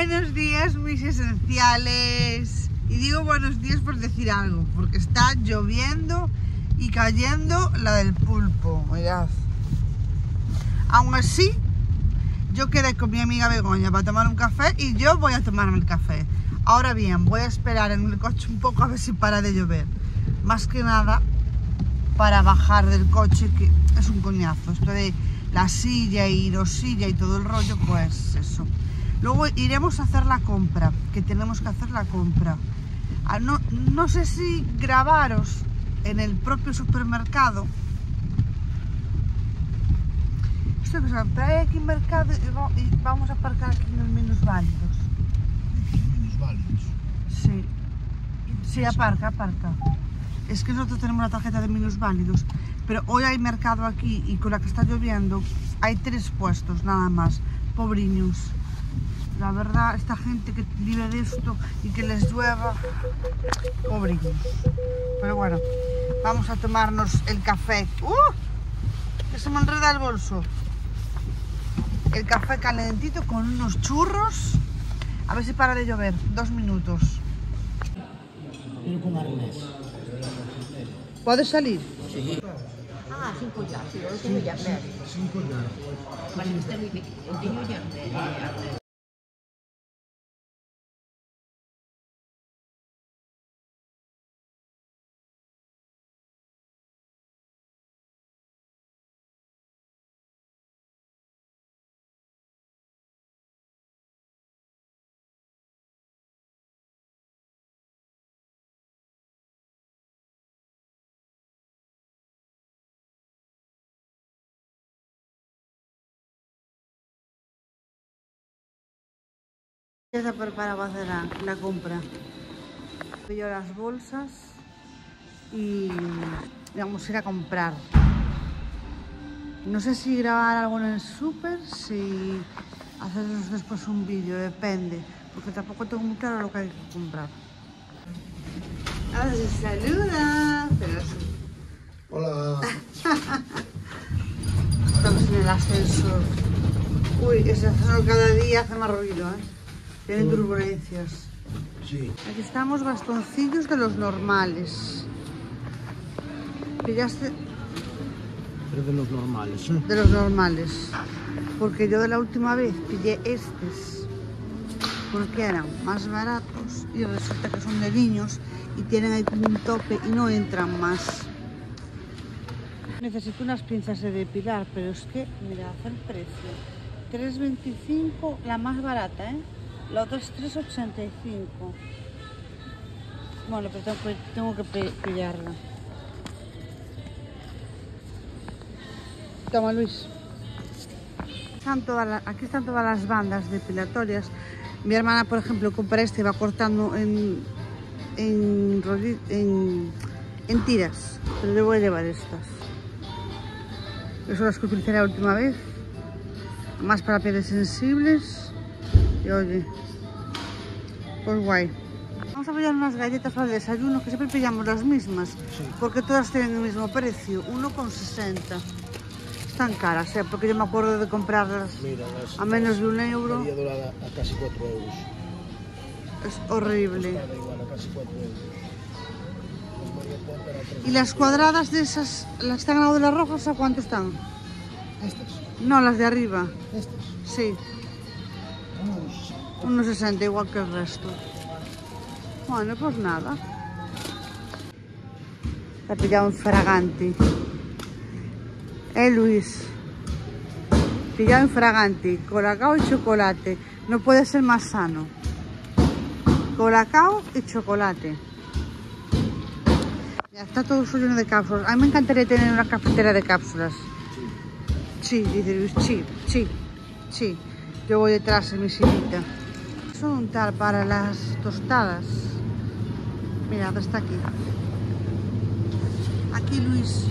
Buenos días, mis esenciales. Y digo buenos días por decir algo, porque está lloviendo y cayendo la del pulpo, mirad. Aún así, yo quedé con mi amiga Begoña para tomar un café y yo voy a tomarme el café. Ahora bien, voy a esperar en el coche un poco a ver si para de llover. Más que nada para bajar del coche, que es un coñazo. Esto de la silla y dos sillas y todo el rollo, pues eso. Luego iremos a hacer la compra, que tenemos que hacer la compra. No sé si grabaros en el propio supermercado. Esto que se pero hay aquí mercado y vamos a aparcar aquí en los minusválidos. ¿Minusválidos? Sí. Sí, aparca. Es que nosotros tenemos la tarjeta de minusválidos, pero hoy hay mercado aquí y con la que está lloviendo hay 3 puestos nada más, pobriños. La verdad, esta gente que vive de esto y que les llueva, pobriños. Pero bueno, vamos a tomarnos el café. Que se me enreda el bolso. El café calentito con unos churros. A ver si para de llover. 2 minutos. Pero con arnés. ¿Puedes salir? Sí. Ah, 5 giorni, sì, lo tengo già bene. 5 giorni. Ma devi stare lì, lo tengo già bene. Ya se prepara para hacer la compra. Pillo las bolsas y vamos a ir a comprar. No sé si grabar algo en el súper, si haceros después un vídeo, depende, porque tampoco tengo muy claro lo que hay que comprar. Ahora se saluda, pero sí. Hola. Estamos en el ascensor. Uy, ese ascensor cada día hace más ruido, ¿eh? Tiene turbulencias. Sí. Aquí estamos, bastoncillos de los normales. Pillaste Pero de los normales, ¿eh? de los normales. Porque yo de la última vez pillé estos porque eran más baratos y resulta que son de niños y tienen ahí como un tope y no entran más. Necesito unas pinzas de depilar, pero es que, mirad el precio. 3,25 la más barata, ¿eh? La otra es 3,85. Bueno, pero tengo que pillarla. Toma, Luis. Aquí están todas las bandas depilatorias. Mi hermana, por ejemplo, compra este y va cortando en tiras. Pero yo voy a llevar estas. Yo son las que utilicé la última vez. Más para pieles sensibles. Y oye, pues guay. Vamos a pillar unas galletas para el desayuno, que siempre pillamos las mismas, Sí. porque todas tienen el mismo precio, 1,60. Están caras, ¿eh? Porque yo me acuerdo de comprarlas Mira, a menos de €1. María Dorada a casi 4 euros. Es horrible. Está igual, a casi 4 euros. Las María Póntara a 3. ¿Y las cuadradas de esas, las que están al lado de las rojas, a cuánto están? Estas. No, las de arriba. Estas. Sí, Unos 1,60, igual que el resto. Bueno, pues nada. Te ha pillado un Fraganti. Luis. Pillado en Fraganti. Colacao y chocolate. No puede ser más sano. Colacao y chocolate. Ya está todo lleno de cápsulas. A mí me encantaría tener una cafetera de cápsulas. Sí, dice Luis. Sí. Yo voy detrás en mi sillita. Eso un tal para las tostadas. Mirad, está aquí. Aquí Luis.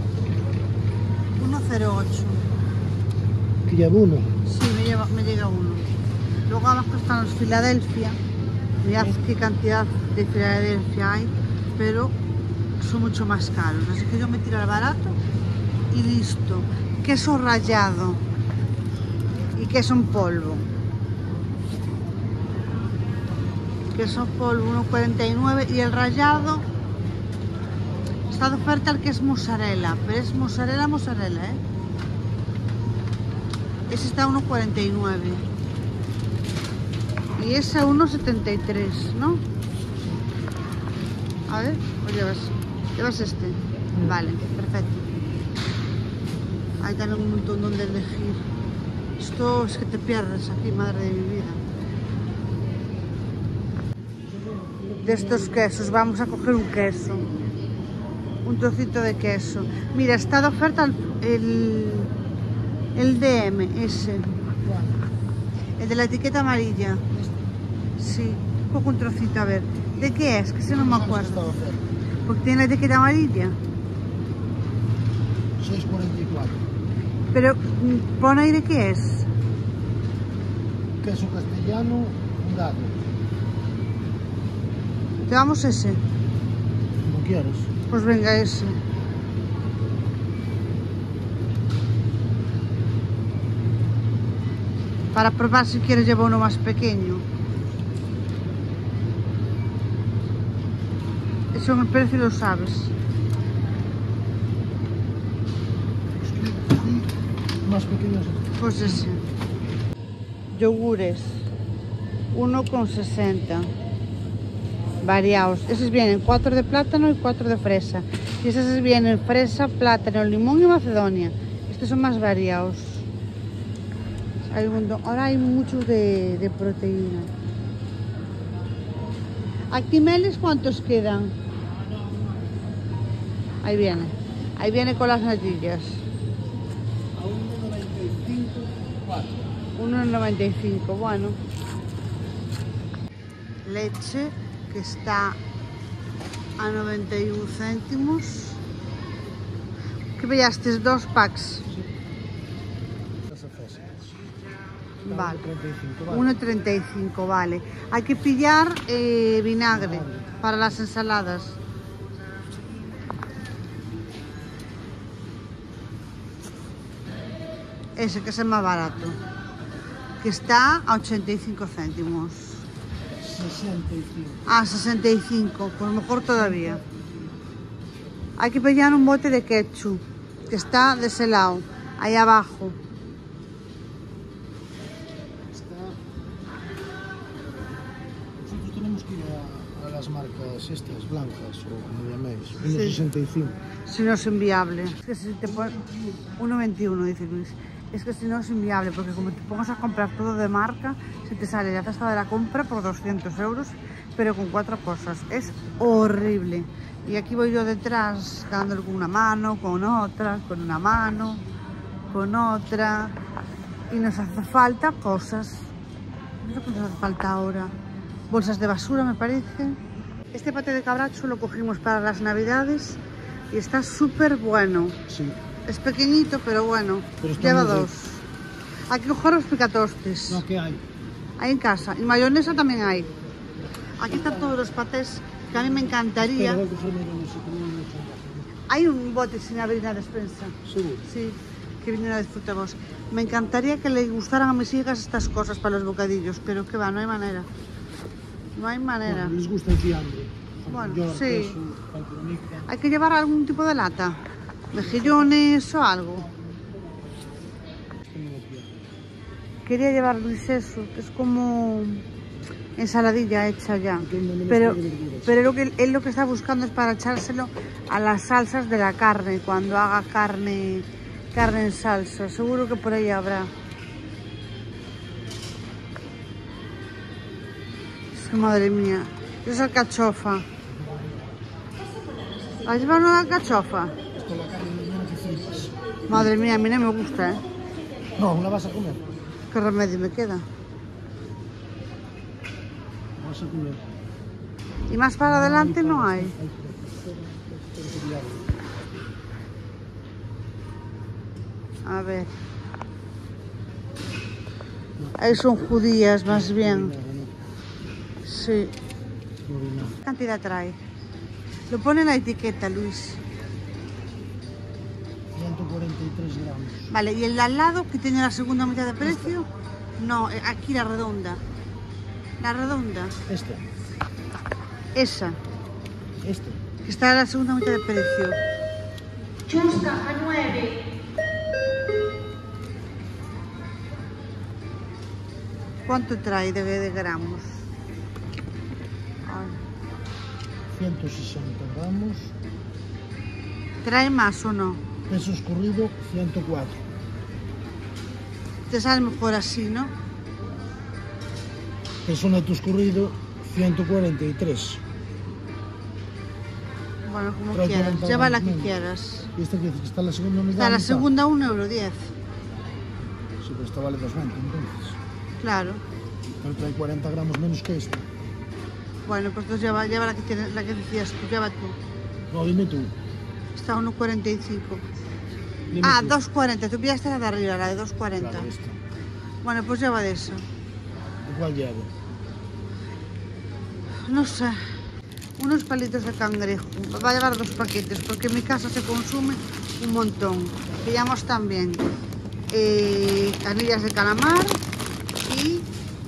1,08. que lleva uno. Sí, me llega uno. Luego abajo están los Filadelfia. Mirad qué cantidad de Filadelfia hay, pero son mucho más caros. Así que yo me tiro al barato y listo. Queso rallado y queso en polvo. queso en polvo 1,49 y el rallado está de oferta el que es mozzarella, pero es mozzarella, ¿eh? Ese está a 1,49 y ese a 1,73, ¿no? A ver, pues llevas este. Vale, perfecto. Hay también un montón donde elegir. Esto es que te pierdes aquí, madre de mi vida. De estos quesos, vamos a coger un queso. Un trocito de queso. Mira, está de oferta el DM, ese. El de la etiqueta amarilla. Sí, cojo un trocito, a ver. ¿De qué es? Que si no me acuerdo. Porque tiene la etiqueta amarilla. 6,44. Pero, pon ahí de qué es. Queso castellano, curado. Llevamos ese. Como quieras. Pues venga, ese. Para probar si quieres llevar uno más pequeño. Eso en el precio lo sabes. Más pequeños. Pues ese. Yogures. 1,60. Variados. Esos vienen 4 de plátano y 4 de fresa. Y esos vienen fresa, plátano, limón y macedonia. Estos son más variados. Hay un montón. Ahora hay muchos de proteína. ¿Actimeles cuántos quedan? Ahí viene. Ahí viene con las natillas. A 1,95, 4. 1,95, bueno. Leche, que está a 91 céntimos. ¿Qué pillaste? 2 packs. Vale. 1,35, vale. Hay que pillar vinagre para las ensaladas. Ese que es el más barato, que está a 85 céntimos. 65. Ah, 65, pues mejor todavía. Hay que pillar un bote de ketchup, que está de ese lado, ahí abajo. Nosotros tenemos que ir a las marcas estas, blancas o como llaméis. Sí. 1,65. Si no es inviable. Es que si te pones 1,21, dice Luis. Es que si no es inviable, porque como te pongas a comprar todo de marca, se te sale la cesta de la compra por 200 euros, pero con 4 cosas. Es horrible. Y aquí voy yo detrás, dándole con una mano, con otra, con una mano, con otra. Y nos hace falta cosas. No sé qué nos hace falta ahora. Bolsas de basura, me parece. Este paté de cabracho lo cogimos para las navidades y está súper bueno. Sí. Es pequeñito, pero bueno. Pero está lleva muy 2. Hay que coger los picatostes. No, ¿qué hay? Hay en casa. Y mayonesa también hay. Aquí están todos los patés que a mí me encantaría. Pero voy a cogerme uno, si tengo mucho. Hay un bote sin abrir en la despensa. Seguro. Sí, que vienen a disfrutamos. Me encantaría que le gustaran a mis hijas estas cosas para los bocadillos, pero que va, no hay manera. No hay manera. Bueno, les gusta el fiambre. Bueno, York, sí. queso, pantalonica. Hay que llevar algún tipo de lata. Mejillones o algo. Quería llevar Luis eso, que es como ensaladilla hecha ya. Pero él lo que está buscando es para echárselo a las salsas de la carne, cuando haga carne en salsa. Seguro que por ahí habrá. Es que madre mía, es alcachofa. ¿Has llevado una alcachofa? Con la carne de mañana que flipas. Madre mía, a mí no me gusta, ¿eh? No, ¿la vas a comer? ¿Qué remedio me queda? La vas a comer. Y más para adelante no hay. A ver. Ahí son judías más bien. Sí. ¿Qué cantidad trae? Lo pone en la etiqueta, Luis. 143 gramos. Vale, ¿y el de al lado que tiene la segunda mitad de precio? No, aquí la redonda. La redonda. Este. Esa, Este. que está a la segunda mitad de precio. Justa a 9. ¿Cuánto trae de gramos? Ay, 160 gramos. ¿trae más o no? Peso escurrido, 104. Te sale mejor así, ¿no? Peso neto escurrido, 143. Bueno, como Trae quieras, 40 lleva la gramos que menos. quieras. ¿Y esta que dice que está en la segunda unidad? Está la mitad? segunda 1,10 €. Sí, pero esta vale 2,20 entonces. Claro. Pero trae 40 gramos menos que esta. Bueno, pues entonces lleva la que decías tú, lleva tú. No, dime tú. Está a 1,45. Dime Ah, tú. 2,40. Tú pillaste la de arriba, la de 2,40. Claro, esta. Bueno, pues lleva de eso. ¿Cuál llevo? No sé. Unos palitos de cangrejo. Va a llevar 2 paquetes porque en mi casa se consume un montón. Pillamos también anillas de calamar y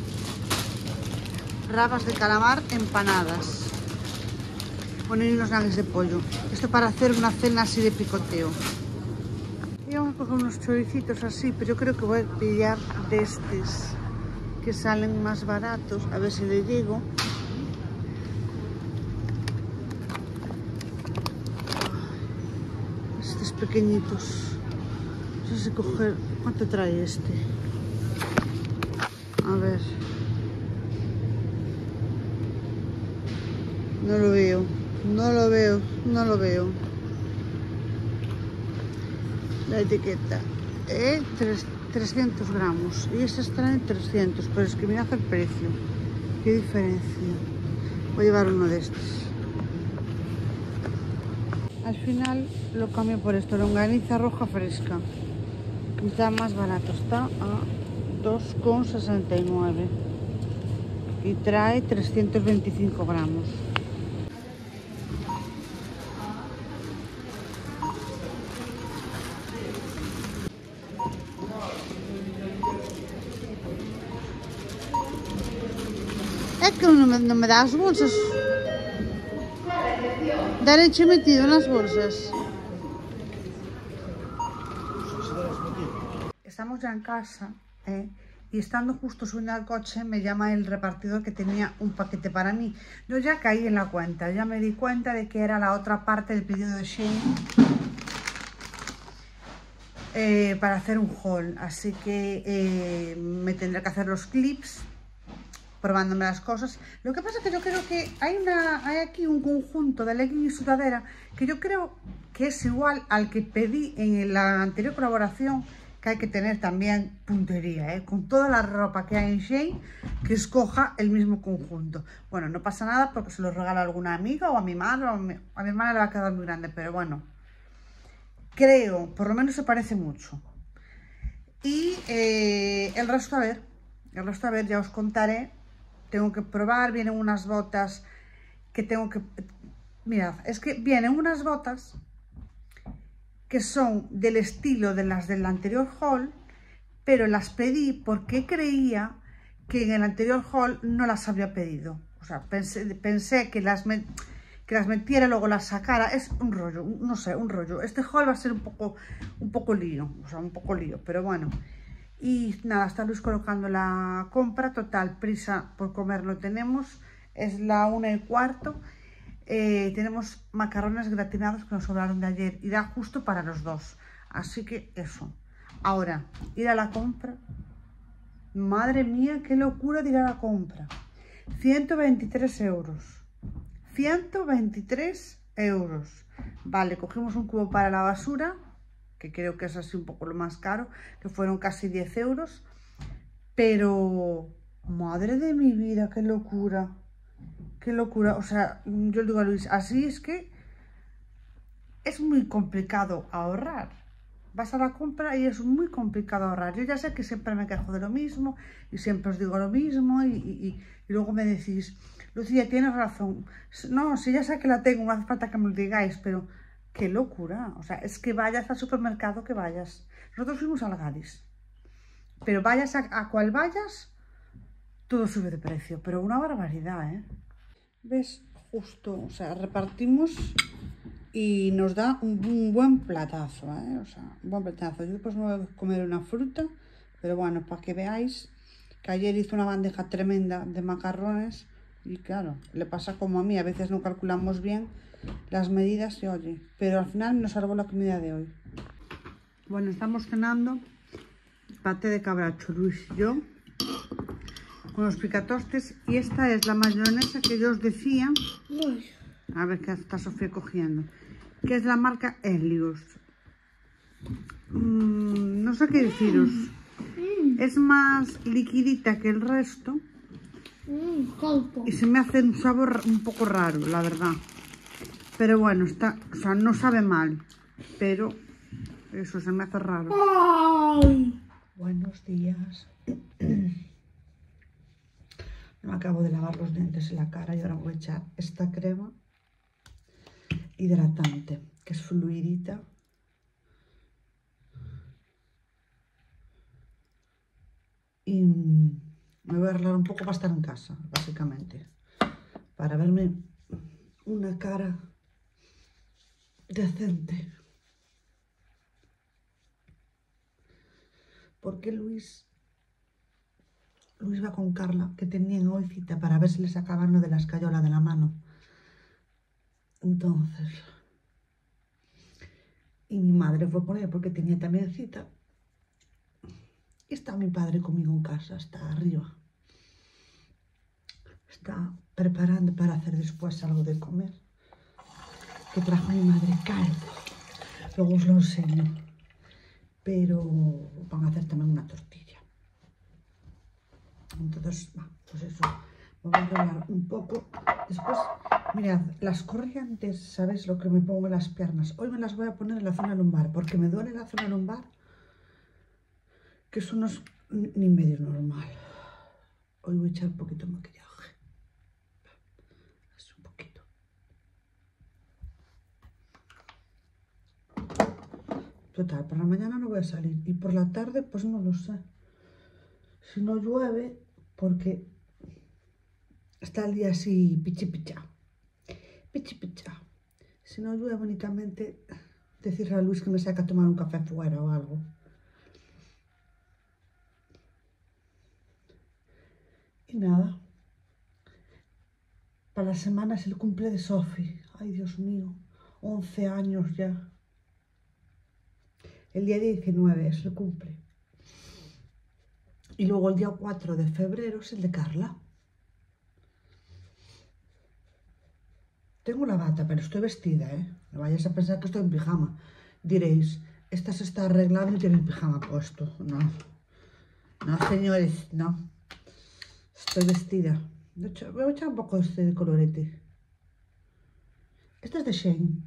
rabas de calamar empanadas. Bueno, y unos nuggets de pollo. Esto para hacer una cena así de picoteo. Y vamos a coger unos choricitos así, pero yo creo que voy a pillar de estos que salen más baratos. A ver si le llego. Estos pequeñitos. No sé si coger. ¿Cuánto trae este? A ver. No lo veo. No lo veo. No lo veo. La etiqueta. 300 gramos. Y estas traen 300. Pero es que mirad el precio. Qué diferencia. Voy a llevar uno de estos. Al final lo cambio por esto, longaniza roja fresca. Está más barato, está a 2,69 y trae 325 gramos. Es que no me das bolsas. Da leche metido en las bolsas. Estamos ya en casa y estando justo subiendo al coche me llama el repartidor que tenía un paquete para mí. Yo ya caí en la cuenta, ya me di cuenta de que era la otra parte del pedido de Shein para hacer un haul. Así que me tendré que hacer los clips probándome las cosas. Lo que pasa es que yo creo que hay aquí un conjunto de legging y sudadera que yo creo que es igual al que pedí en la anterior colaboración, que hay que tener también puntería, con toda la ropa que hay en Shein, que escoja el mismo conjunto. Bueno, no pasa nada porque se lo regalo a alguna amiga o a mi madre, o a mi hermana le va a quedar muy grande, pero bueno, creo, por lo menos se parece mucho. Y el resto a ver, ya os contaré. Tengo que probar, vienen unas botas que tengo que... Mirad, es que vienen unas botas que son del estilo de las del anterior haul, pero las pedí porque creía que en el anterior haul no las había pedido. O sea, pensé que las metiera y luego las sacara. Es un rollo, no sé, un rollo. Este haul va a ser un poco lío, o sea, un poco lío, pero bueno. Y nada, está Luis colocando la compra. Total, prisa por comer no tenemos. Es la 1:15. Tenemos macarrones gratinados que nos sobraron de ayer y da justo para los dos. Así que eso. Ahora, ir a la compra. Madre mía, qué locura de ir a la compra. 123 euros. 123 euros. Vale, cogimos un cubo para la basura, que creo que es así un poco lo más caro, que fueron casi 10 euros. Pero, madre de mi vida, qué locura. Qué locura. O sea, yo le digo a Luis, así es que es muy complicado ahorrar. Vas a la compra y es muy complicado ahorrar. Yo ya sé que siempre me quejo de lo mismo y siempre os digo lo mismo y luego me decís, Lucía, tienes razón. No, si ya sé que la tengo, no hace falta que me lo digáis, pero qué locura. O sea, es que vayas al supermercado que vayas. Nosotros fuimos al Gadis, pero vayas a cual vayas, todo sube de precio, pero una barbaridad, ¿eh? ¿Ves? justo, o sea, repartimos y nos da un buen platazo, ¿eh? O sea, un buen platazo. Yo después me voy a comer una fruta, pero bueno, para que veáis que ayer hice una bandeja tremenda de macarrones y claro, le pasa como a mí, a veces no calculamos bien las medidas y oye, pero al final nos salvó la comida de hoy. Bueno, estamos cenando paté de cabracho, Luis y yo, con los picatostes, y esta es la mayonesa que yo os decía, a ver qué está Sofía cogiendo, que es la marca Helios. No sé qué deciros, es más liquidita que el resto y se me hace un sabor un poco raro, la verdad, pero bueno, está, o sea, no sabe mal, pero eso se me hace raro. Buenos días. Me acabo de lavar los dientes y la cara y ahora voy a echar esta crema hidratante, que es fluidita. Y me voy a arreglar un poco para estar en casa, básicamente. Para verme una cara decente. Porque Luis va con Carla, que tenían hoy cita para ver si le sacaban lo de la escayola de la mano. Entonces, y mi madre fue por ella porque tenía también cita. Y está mi padre conmigo en casa, está arriba. Está preparando para hacer después algo de comer. Que trajo mi madre caldo. Luego os lo enseño. Pero van a hacer también una tortilla. Entonces, pues eso. Me voy a arreglar un poco. Después, mirad, las corrientes, ¿sabéis lo que me pongo en las piernas? Hoy me las voy a poner en la zona lumbar, porque me duele la zona lumbar, que eso no es ni medio normal. Hoy voy a echar un poquito de maquillaje. Así un poquito. Total, por la mañana no voy a salir. Y por la tarde, pues no lo sé. Si no llueve, porque está el día así pichi picha. Pichi picha. Si no llueve únicamente, decirle a Luis que me saque a tomar un café fuera o algo. Y nada. Para la semana es el cumple de Sofi. Ay, Dios mío. 11 años ya. El día 19 es el cumple. Y luego el día 4 de febrero es el de Carla. Tengo la bata, pero estoy vestida, ¿eh? No vayáis a pensar que estoy en pijama. Diréis, esta se está arreglando y tiene el pijama puesto. No. No, señores, no. Estoy vestida. De hecho, voy a echar un poco de este colorete. Este es de Shein.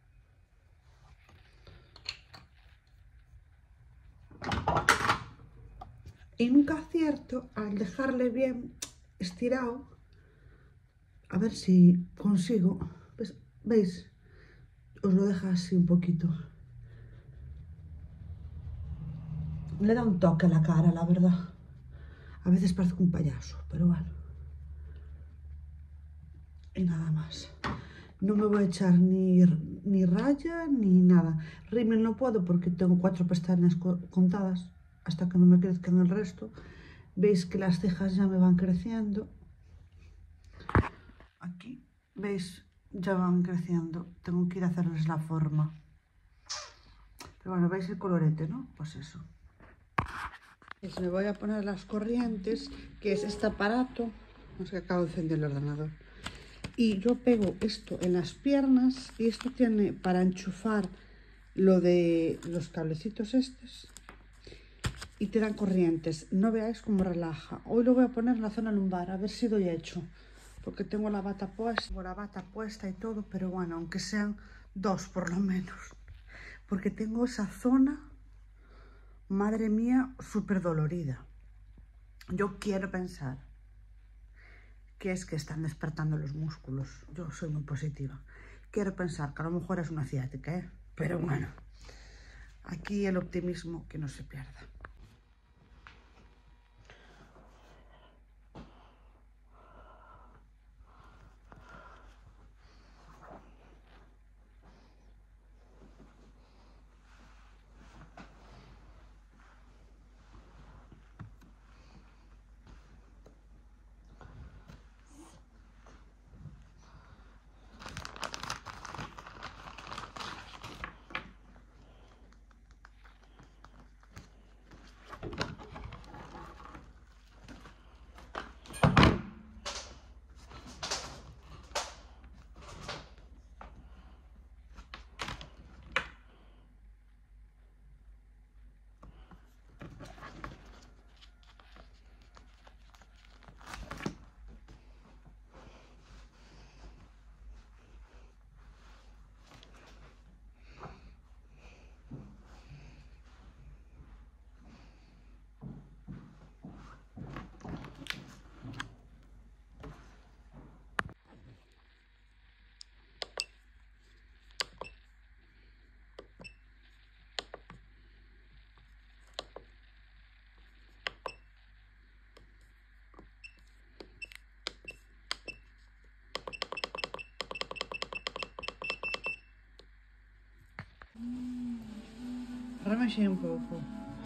Y nunca acierto al dejarle bien estirado. A ver si consigo. ¿Veis? Os lo deja así un poquito. Le da un toque a la cara, la verdad. A veces parece un payaso, pero bueno. Y nada más. No me voy a echar ni raya ni nada. Rímel no puedo porque tengo 4 pestañas contadas. Hasta que no me crezcan el resto. Veis que las cejas ya me van creciendo. Aquí, veis, ya van creciendo. Tengo que ir a hacerles la forma. Pero bueno, veis el colorete, ¿no? Pues eso. Pues me voy a poner las corrientes, que es este aparato. No sé, acabo de encender el ordenador. Y yo pego esto en las piernas y esto tiene para enchufar lo de los cablecitos estos y te dan corrientes. No veáis cómo relaja. Hoy lo voy a poner en la zona lumbar, a ver si doy hecho. Porque tengo la bata puesta y todo, pero bueno, aunque sean 2 por lo menos. Porque tengo esa zona, madre mía, súper dolorida. Yo quiero pensar que es que están despertando los músculos. Yo soy muy positiva. Quiero pensar que a lo mejor es una ciática, ¿eh? Pero bueno, aquí el optimismo que no se pierda. así un pouco.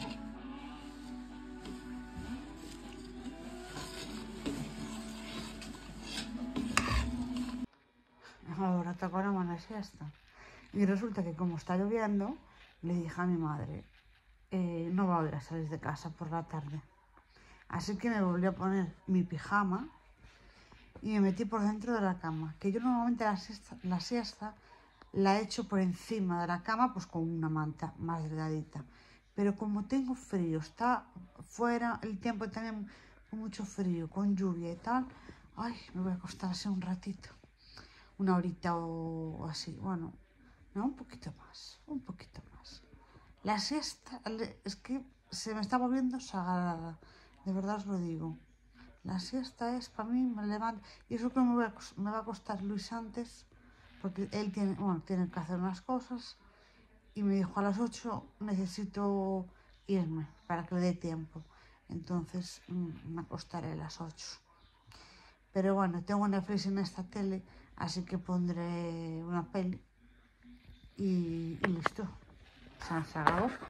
Ahora toca la mano siesta. Y resulta que como está lloviendo, le dije a mi madre, no va a ir a salir de casa por la tarde. Así que me volví a poner mi pijama y me metí por dentro de la cama. Que yo normalmente la siesta la echo por encima de la cama, pues con una manta más delgadita. Pero como tengo frío, está fuera el tiempo también con mucho frío, con lluvia y tal, ay, me voy a acostar así un ratito. Una horita o así, bueno, no, un poquito más, un poquito más. La siesta es que se me está volviendo sagrada, de verdad os lo digo. La siesta es para mí, me levanto, y eso que me va a acostar Luis antes, porque él tiene, bueno, tiene que hacer unas cosas, y me dijo a las 8 necesito irme para que le dé tiempo. Entonces me acostaré a las 8. Pero bueno, tengo Netflix en esta tele, así que pondré una peli y listo. Se acabó.